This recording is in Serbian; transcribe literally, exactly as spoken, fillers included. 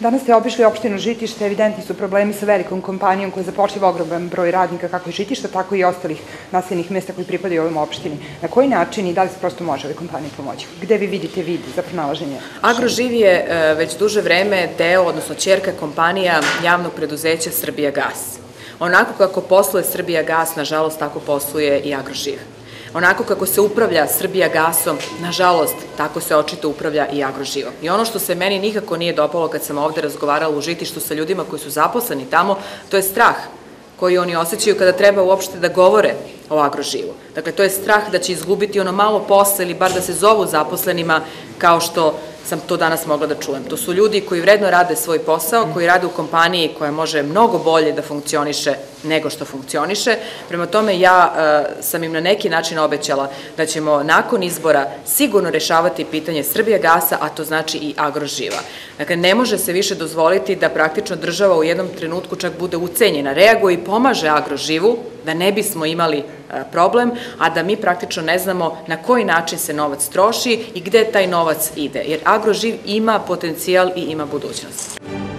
Danas ste obišli opštinu Žitište, evidentni su problemi sa velikom kompanijom koja zapošljava ogroman broj radnika kako iz Žitišta, tako i ostalih naseljenih mesta koji pripadaju ovim opštini. Na koji način i da li se prosto može ovoj kompaniji pomoći? Gde vi vidite vid za pronalaženje? Agroživ je već duže vreme deo, odnosno ćerka kompanija javnog preduzeća Srbijagas. Onako kako posluje Srbijagas, nažalost, tako posluje i Agroživ. Onako kako se upravlja Srbijagasom, nažalost, tako se očito upravlja i Agroživom. I ono što se meni nikako nije dopalo kad sam ovde razgovarala u Žitištu sa ljudima koji su zaposleni tamo, to je strah koji oni osjećaju kada treba uopšte da govore o Agroživu. Dakle, to je strah da će izgubiti ono malo posla ili bar da se zovu zaposlenima kao što sam to danas mogla da čujem. To su ljudi koji vredno rade svoj posao, koji rade u kompaniji koja može mnogo bolje da funkcioniše nego što funkcioniše. Prema tome, ja sam im na neki način obećala da ćemo nakon izbora sigurno rešavati pitanje Srbijagasa, a to znači i Agroživa. Dakle, ne može se više dozvoliti da praktično država u jednom trenutku čak bude ucenjena, reaguje i pomaže Agroživu, da ne bismo imali problem, a da mi praktično ne znamo na koji način se novac troši i gde taj novac ide, jer Agroživ ima potencijal i ima budućnost.